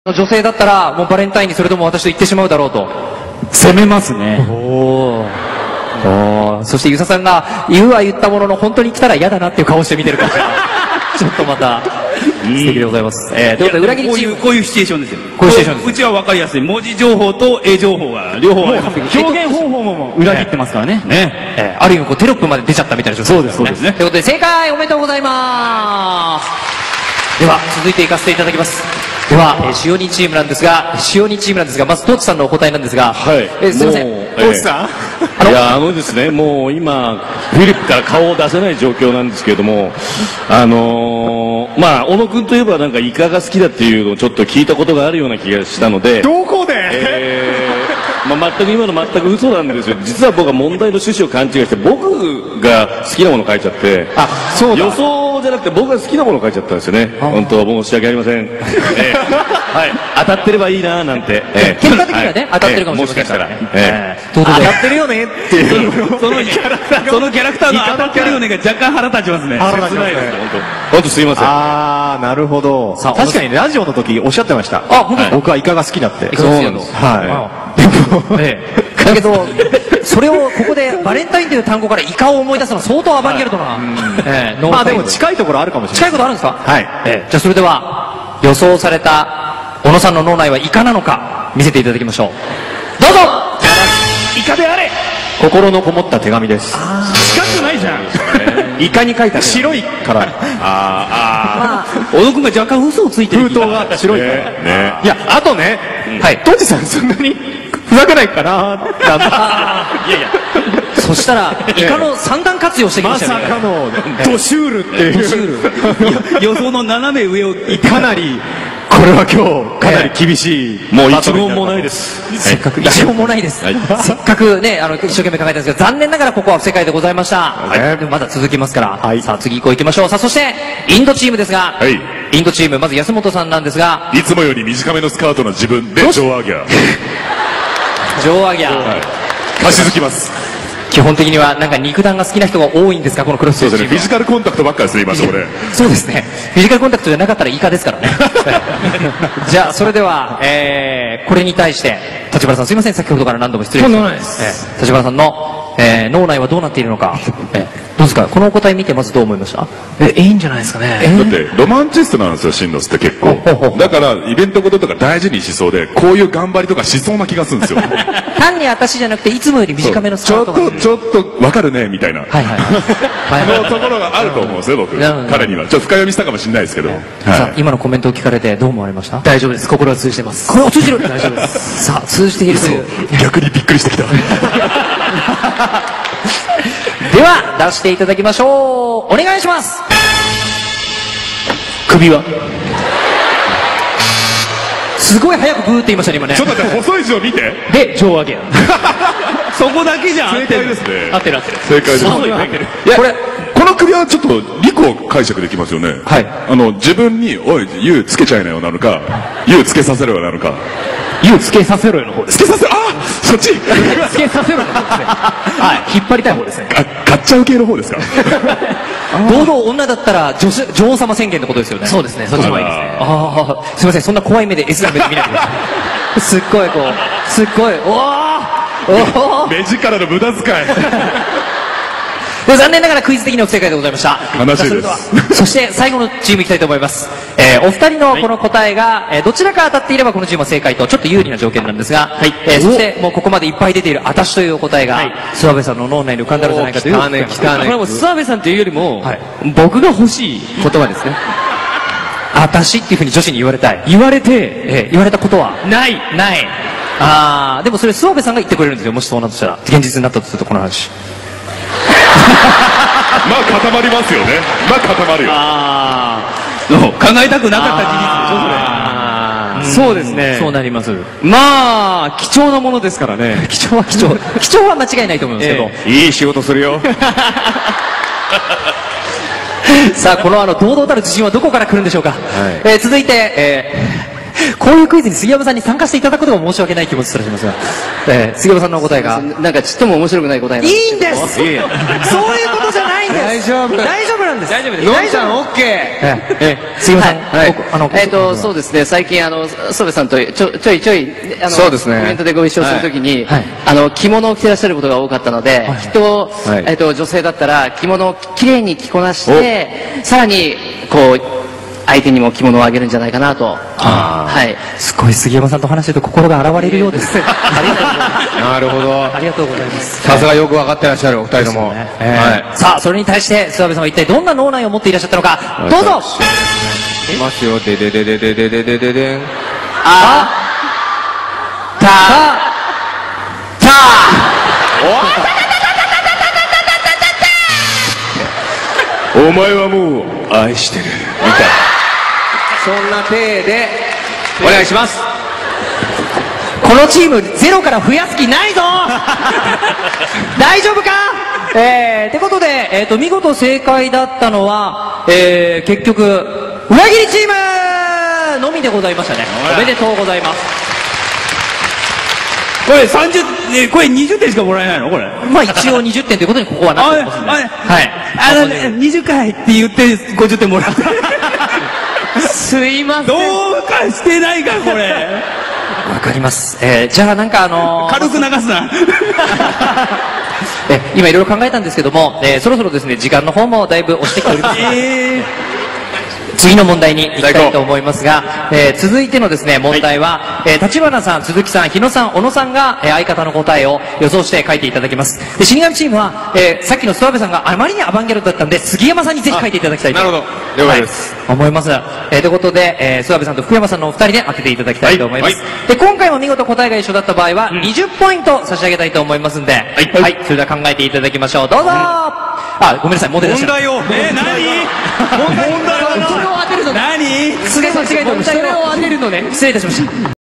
女性だったらもうバレンタインにそれとも私と言ってしまうだろうと攻めますね。 おーそして遊佐さんが言うは言ったものの本当に来たら嫌だなっていう顔して見てるからちょっとまた素敵でございます、ということで裏切りチームこういうシチュエーションですよ。 こういうシチュエーションです。 うちは分かりやすい文字情報と絵情報が両方あります。表現方法も裏切ってますからね。 ある意味こうテロップまで出ちゃったみたいな状況そうですそうですね。 ということで正解おめでとうございますでは続いていかせていただきます。では、塩人チームなんですがまずトーチさんのお答えなんですが、 はい、 すいません、 トーチさん、いやですね、もう今フィリップから顔を出せない状況なんですけれども、まあ小野君といえばなんかイカが好きだっていうのをちょっと聞いたことがあるような気がしたので、 どこで、 まあ全く今の全く嘘なんですよ。実は僕は問題の趣旨を勘違いして僕が好きなものを書いちゃって、 そうだ、 予想じゃなくて僕が好きなものを書いちゃったんですよね。本当申し訳ありません。はい、当たってればいいななんて。 結果的にはね、当たってるかもしれませんからね。当たってるよねっていうそのキャラクターの当たってるよねが若干腹立ちますね。 切ないです本当。本当すいません。 ああ、なるほど。確かにラジオの時おっしゃってました。 あ、本当僕はイカが好きだって。 そうなんです。 はい。 だけどそれをここでバレンタインという単語からイカを思い出すのは相当アバンギャルドな。 まあでも近いところあるかもしれない。 近いことあるんですか。 はい。 じゃあそれでは予想された小野さんの脳内はイカなのか見せていただきましょう。どうぞ。 イカであれ。 心のこもった手紙です。 近くないじゃん。 イカに書いた白いから。 小野君が若干嘘をついてる。 封筒が白いから。いや、あとね、 はい、 トチさんそんなにふざけないかな。 いやいや。 そしたらイカの三段活用してきましたね。 まさかのドシュールっていう予想の斜め上をかなり。これは今日かなり厳しい、 もう一問もないです。 せっかく一問もないです。せっかくね一生懸命考えたんですけど残念ながらここは不正解でございました。でもまだ続きますから。さあ次行きましょう。さあそしてインドチームですが、インドチームまず安本さんなんですが、 いつもより短めのスカートの自分で上アギャ上アギャ貸し付きます。 基本的にはなんか肉弾が好きな人が多いんですかこのクロスチーム。 フィジカルコンタクトばっかりですね今そこで。 そうですね、フィジカルコンタクトじゃなかったらイカですからねじゃあそれでは、これに対して立花さんすいません先ほどから何度も失礼します。立花さんの、脳内はどうなっているのか、どうですかこのお答え見てまずどう思いました。 いいんじゃないですかね。 だってロマンチストなんですよシンノスって結構。だからイベントごととか大事にしそうでこういう頑張りとかしそうな気がするんですよ単に私じゃなくていつもより短めのスカートがちょっと分かるねみたいなのところがあると思うんですよ僕。彼にはちょっと深読みしたかもしれないですけど。 さあ今のコメントを聞かれてどう思われました。 大丈夫です、心は通じてます。 これは通じてる。大丈夫です。さあ通じているという逆にびっくりしてきたでは出していただきましょう。お願いします。 首はすごい早くブーって言いましたね今ね。 ちょっと待って細い字を見て。 で上上げそこだけじゃん。 正解ですね。 合ってる合ってる。 正解です。この首はちょっと2個解釈できますよね。自分におい「湯つけちゃいなよ」なのか「湯つけさせろよ」なのか。 湯つけさせろよの方です。 つけさせろ、そっち。 つけさせろよの方ですね。引っ張りたい方ですね。 買っちゃう系の方ですか。 堂々女だったら女王様宣言ってことですよね。 そうですね、そっちもいいですね。 すいませんそんな怖い目で S な目で見ないでくださいすっごいこうすっごい目力の無駄遣い残念ながらクイズ的には不正解でございました。 悲しいです。 そして最後のチームいきたいと思います。お二人のこの答えが、どちらか当たっていればこのチームは正解とちょっと有利な条件なんですが、そしてもうここまでいっぱい出ている「あたし」というお答えが諏訪部さんの脳内に浮かんだのじゃないかという。これはもう諏訪部さんというよりも僕が欲しい言葉ですね。 あたしっていうふうに女子に言われたい。言われたことはないでもそれ諏訪部さんが言ってくれるんですよ。もしそうなとしたら現実になったとするとこの話まあ固まりますよね。まあ固まるよ。 考えたくなかった事実でしょそれ。そうですね。 そうなります。 まあ貴重なものですからね。 貴重は間違いないと思いますけど、 いい仕事するよさあこの堂々たる自信はどこから来るんでしょうか。続いて、こういうクイズに杉山さんに参加していただくことも申し訳ない気持ちすらしますが、杉山さんのお答えがなんかちっとも面白くない答えなんですけど。 いいんですそういうことじゃないん大丈夫なんです。 大丈夫です。 のんちゃん、オッケー。 杉山さん、 そうですね、最近、諏訪部さんとちょいちょい、 そうですねイベントでご一緒するときに、着物を着てらっしゃることが多かったので、きっと、女性だったら、着物をきれいに着こなして、さらに、こう、相手にも着物をあげるんじゃないかなと。はい。 すごい杉山さんと話してると心が洗われるようです。ありがとうございます。 なるほど。 ありがとうございます。 さすがよく分かってらっしゃる、お二人とも。 さあ、それに対して、諏訪部さんは一体どんな脳内を持っていらっしゃったのか、どうぞ。 いますよ、ででででででででででん。 お前はもう愛してるみたい。 そんな体で、お願いします。 このチームゼロから増やす気ないぞ大丈夫かってことで、見事正解だったのは、結局、裏切りチームのみでございましたね。おめでとうございます。 これ30、これ20点しかもらえないのこれ。 まあ一応20点ということにここはなってますんで。はい。 20回って言って50点もらって。 すいません。 どうかしてないか、これ。 わかります。じゃあなんか軽く流すな。 今いろいろ考えたんですけども、そろそろですね、時間の方もだいぶ押してきております。次の問題に行きたいと思いますが、続いてのですね、問題は、立花さん、鈴木さん、日野さん、小野さんが、相方の答えを予想して書いていただきます。で、死神チームは、さっきの諏訪部さんがあまりにアバンギャルドだったんで、杉山さんにぜひ書いていただきたいと。 なるほど。了解です。 思います。ということで、諏訪部さんと福山さんのお二人で当てていただきたいと思います。で、今回も見事答えが一緒だった場合は、20ポイント差し上げたいと思いますんで、はい。それでは考えていただきましょう。どうぞごめんなさい、問題出しちゃった。 問題を、何問題はそれを当てるのね。 何菅井さん違いと、それを当てるのね。失礼いたしました。